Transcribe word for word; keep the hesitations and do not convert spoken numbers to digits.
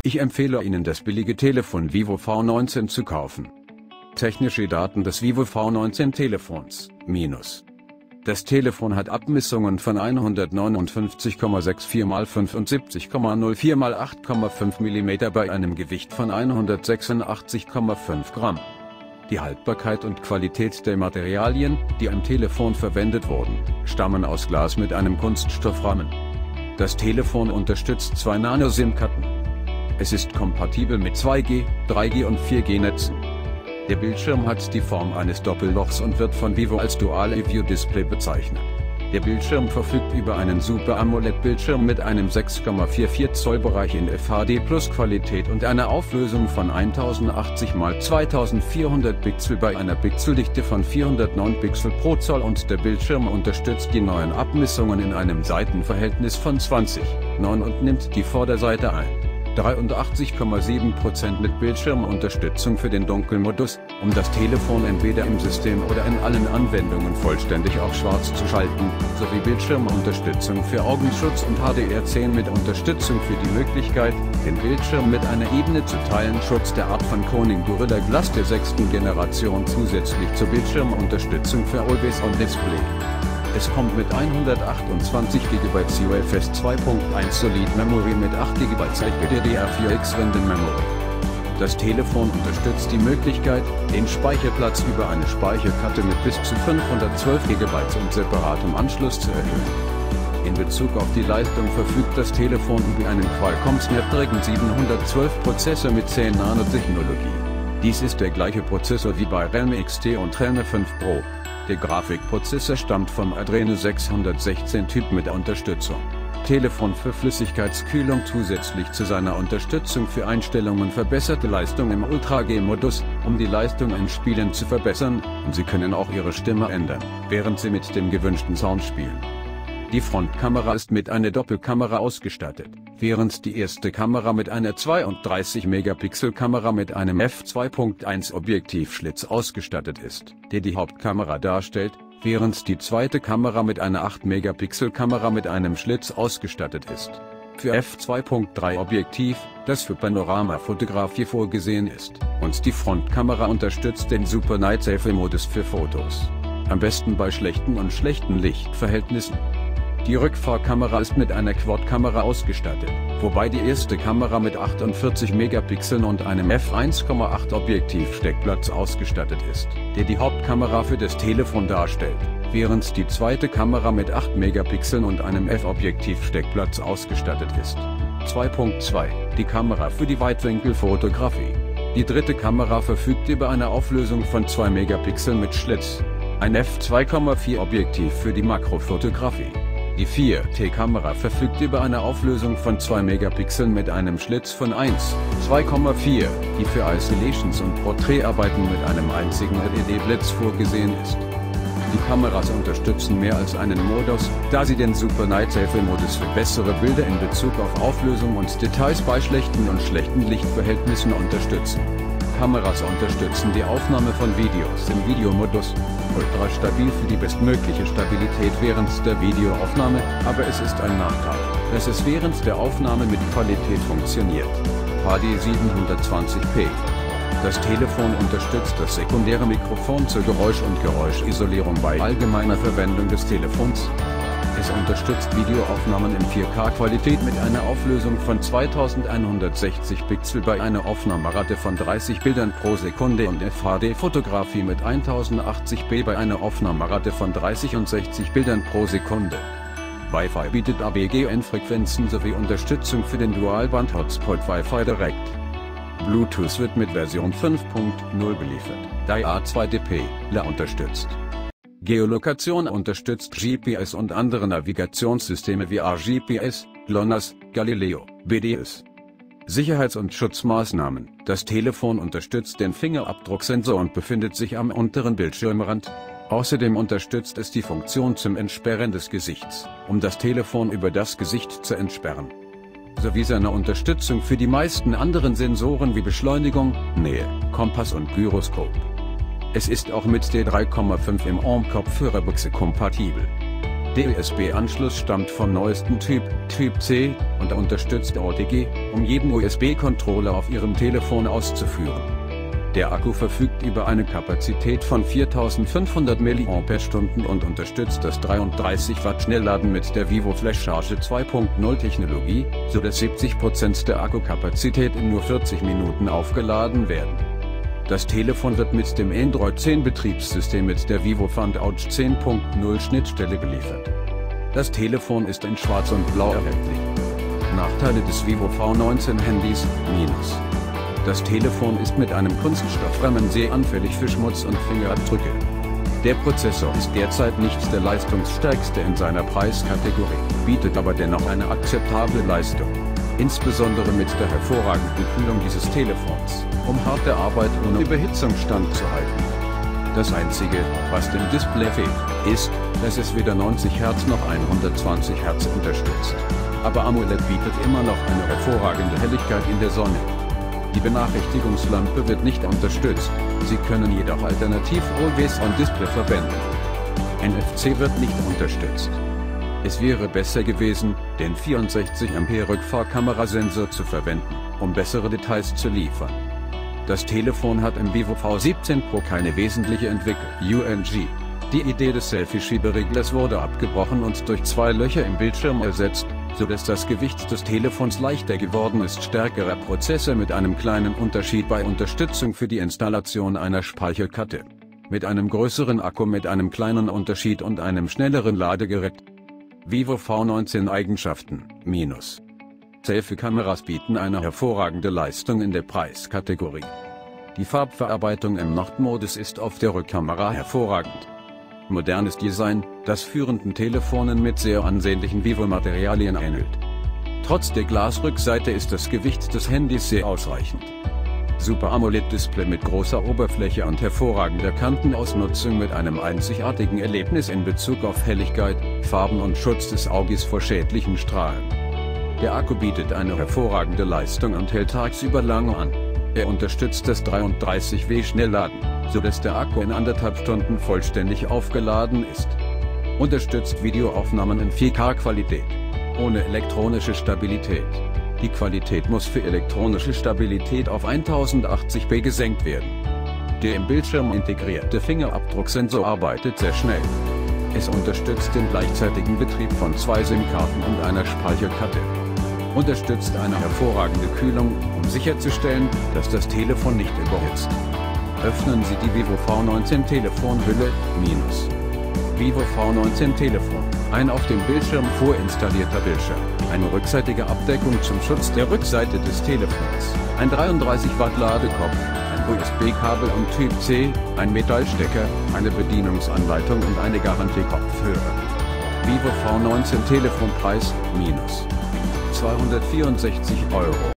Ich empfehle Ihnen das billige Telefon Vivo V neunzehn zu kaufen. Technische Daten des Vivo V neunzehn Telefons, minus. Das Telefon hat Abmessungen von hundertneunundfünfzig Komma vierundsechzig mal fünfundsiebzig Komma null vier mal acht Komma fünf Millimeter bei einem Gewicht von hundertsechsundachtzig Komma fünf Gramm. Die Haltbarkeit und Qualität der Materialien, die am Telefon verwendet wurden, stammen aus Glas mit einem Kunststoffrahmen. Das Telefon unterstützt zwei Nano-SIM-Karten. Es ist kompatibel mit zwei G, drei G und vier G Netzen. Der Bildschirm hat die Form eines Doppellochs und wird von Vivo als Dual-E-View-Display bezeichnet. Der Bildschirm verfügt über einen Super AMOLED-Bildschirm mit einem sechs Komma vierundvierzig Zoll Bereich in F H D Plus Qualität und einer Auflösung von tausendachtzig mal zweitausendvierhundert Pixel bei einer Pixeldichte von vierhundertneun Pixel pro Zoll, und der Bildschirm unterstützt die neuen Abmessungen in einem Seitenverhältnis von zwanzig zu neun und nimmt die Vorderseite ein. dreiundachtzig Komma sieben Prozent mit Bildschirmunterstützung für den Dunkelmodus, um das Telefon entweder im System oder in allen Anwendungen vollständig auf schwarz zu schalten, sowie Bildschirmunterstützung für Augenschutz und H D R zehn mit Unterstützung für die Möglichkeit, den Bildschirm mit einer Ebene zu teilen. Schutz der Art von Corning Gorilla Glass der sechsten Generation zusätzlich zur Bildschirmunterstützung für Always On Display. Es kommt mit hundertachtundzwanzig Gigabyte U F S zwei Punkt eins Solid Memory mit acht Gigabyte D D R vier X Random Memory. Das Telefon unterstützt die Möglichkeit, den Speicherplatz über eine Speicherkarte mit bis zu fünfhundertzwölf Gigabyte und separatem Anschluss zu erhöhen. In Bezug auf die Leistung verfügt das Telefon über einen Qualcomm Snapdragon siebenhundertzwölf Prozessor mit zehn Nano Technologie. Dies ist der gleiche Prozessor wie bei Realme X T und Realme fünf Pro. Der Grafikprozessor stammt vom Adreno sechshundertsechzehn Typ mit Unterstützung. Telefon für Flüssigkeitskühlung. Zusätzlich zu seiner Unterstützung für Einstellungen verbesserte Leistung im Ultra-G-Modus, um die Leistung in Spielen zu verbessern, und Sie können auch Ihre Stimme ändern, während Sie mit dem gewünschten Sound spielen. Die Frontkamera ist mit einer Doppelkamera ausgestattet, während die erste Kamera mit einer zweiunddreißig Megapixel Kamera mit einem f zwei Punkt eins Objektivschlitz ausgestattet ist, der die Hauptkamera darstellt, während die zweite Kamera mit einer acht Megapixel Kamera mit einem Schlitz ausgestattet ist. Für f zwei Punkt drei Objektiv, das für Panoramafotografie vorgesehen ist, und die Frontkamera unterstützt den Super Night Safe Modus für Fotos. Am besten bei schlechten und schlechten Lichtverhältnissen. Die Rückfahrkamera ist mit einer Quad-Kamera ausgestattet, wobei die erste Kamera mit achtundvierzig Megapixeln und einem f eins Komma acht Objektivsteckplatz ausgestattet ist, der die Hauptkamera für das Telefon darstellt, während die zweite Kamera mit acht Megapixeln und einem f-Objektivsteckplatz ausgestattet ist. zwei Punkt zwei Die Kamera für die Weitwinkelfotografie. Die dritte Kamera verfügt über eine Auflösung von zwei Megapixeln mit Schlitz, ein f zwei Komma vier Objektiv für die Makrofotografie. Die vier T Kamera verfügt über eine Auflösung von zwei Megapixeln mit einem Schlitz von eins Komma zwei Komma vier, die für Isolations und Porträtarbeiten mit einem einzigen L E D-Blitz vorgesehen ist. Die Kameras unterstützen mehr als einen Modus, da sie den Super Night Safe Modus für bessere Bilder in Bezug auf Auflösung und Details bei schlechten und schlechten Lichtverhältnissen unterstützen. Kameras unterstützen die Aufnahme von Videos im Videomodus, ultra stabil für die bestmögliche Stabilität während der Videoaufnahme, aber es ist ein Nachteil, dass es während der Aufnahme mit Qualität funktioniert. H D siebenhundertzwanzig p. Das Telefon unterstützt das sekundäre Mikrofon zur Geräusch- und Geräuschisolierung bei allgemeiner Verwendung des Telefons. Es unterstützt Videoaufnahmen in vier K Qualität mit einer Auflösung von zweitausendeinhundertsechzig Pixel bei einer Aufnahmerate von dreißig Bildern pro Sekunde und F H D-Fotografie mit tausendachtzig p bei einer Aufnahmerate von dreißig und sechzig Bildern pro Sekunde. Wi-Fi bietet A B G N-Frequenzen sowie Unterstützung für den Dualband-Hotspot Wi-Fi Direct. Bluetooth wird mit Version fünf Punkt null beliefert, da A zwei D P L A unterstützt. Geolokation unterstützt G P S und andere Navigationssysteme wie A G P S, GLONASS, Galileo, B D S. Sicherheits- und Schutzmaßnahmen. Das Telefon unterstützt den Fingerabdrucksensor und befindet sich am unteren Bildschirmrand. Außerdem unterstützt es die Funktion zum Entsperren des Gesichts, um das Telefon über das Gesicht zu entsperren, sowie seine Unterstützung für die meisten anderen Sensoren wie Beschleunigung, Nähe, Kompass und Gyroskop. Es ist auch mit der drei Komma fünf Millimeter Kopfhörerbuchse kompatibel. Der U S B-Anschluss stammt vom neuesten Typ, Typ C, und unterstützt O T G, um jeden U S B-Controller auf Ihrem Telefon auszuführen. Der Akku verfügt über eine Kapazität von viertausendfünfhundert Milliampere-Stunden und unterstützt das dreiunddreißig Watt Schnellladen mit der Vivo Flash Charge zwei Punkt null Technologie, sodass siebzig Prozent der Akkukapazität in nur vierzig Minuten aufgeladen werden. Das Telefon wird mit dem Android zehn Betriebssystem mit der Vivo FunOut zehn Punkt null Schnittstelle geliefert. Das Telefon ist in Schwarz und Blau erhältlich. Nachteile des Vivo V neunzehn Handys, minus. Das Telefon ist mit einem Kunststoffrahmen sehr anfällig für Schmutz und Fingerabdrücke. Der Prozessor ist derzeit nicht der leistungsstärkste in seiner Preiskategorie, bietet aber dennoch eine akzeptable Leistung. Insbesondere mit der hervorragenden Kühlung dieses Telefons, um harte Arbeit ohne Überhitzung standzuhalten. Das Einzige, was dem Display fehlt, ist, dass es weder neunzig Hertz noch hundertzwanzig Hertz unterstützt. Aber AMOLED bietet immer noch eine hervorragende Helligkeit in der Sonne. Die Benachrichtigungslampe wird nicht unterstützt, Sie können jedoch alternativ Always On Display verwenden. N F C wird nicht unterstützt. Es wäre besser gewesen, den vierundsechzig Ampere Rückfahrkamerasensor zu verwenden, um bessere Details zu liefern. Das Telefon hat im Vivo V siebzehn Pro keine wesentliche Entwicklung. U N G. Die Idee des Selfie-Schiebereglers wurde abgebrochen und durch zwei Löcher im Bildschirm ersetzt, sodass das Gewicht des Telefons leichter geworden ist. Stärkerer Prozessor mit einem kleinen Unterschied bei Unterstützung für die Installation einer Speicherkarte. Mit einem größeren Akku mit einem kleinen Unterschied und einem schnelleren Ladegerät. Vivo V neunzehn Eigenschaften, minus. Selfie-Kameras bieten eine hervorragende Leistung in der Preiskategorie. Die Farbverarbeitung im Nachtmodus ist auf der Rückkamera hervorragend. Modernes Design, das führenden Telefonen mit sehr ansehnlichen Vivo-Materialien ähnelt. Trotz der Glasrückseite ist das Gewicht des Handys sehr ausreichend. Super AMOLED-Display mit großer Oberfläche und hervorragender Kantenausnutzung mit einem einzigartigen Erlebnis in Bezug auf Helligkeit, Farben und Schutz des Auges vor schädlichen Strahlen. Der Akku bietet eine hervorragende Leistung und hält tagsüber lange an. Er unterstützt das dreiunddreißig Watt Schnellladen, sodass der Akku in anderthalb Stunden vollständig aufgeladen ist. Unterstützt Videoaufnahmen in vier K Qualität. Ohne elektronische Stabilität. Die Qualität muss für elektronische Stabilität auf tausendachtzig p gesenkt werden. Der im Bildschirm integrierte Fingerabdrucksensor arbeitet sehr schnell. Es unterstützt den gleichzeitigen Betrieb von zwei SIM-Karten und einer Speicherkarte. Unterstützt eine hervorragende Kühlung, um sicherzustellen, dass das Telefon nicht überhitzt. Öffnen Sie die Vivo V neunzehn Telefonhülle, minus. Vivo V neunzehn Telefon, ein auf dem Bildschirm vorinstallierter Bildschirm, eine rückseitige Abdeckung zum Schutz der Rückseite des Telefons, ein dreiunddreißig Watt Ladekopf, ein U S B-Kabel und Typ C, ein Metallstecker, eine Bedienungsanleitung und eine Garantie-Kopfhörer. Vivo V neunzehn Telefonpreis, minus. zweihundertvierundsechzig Euro.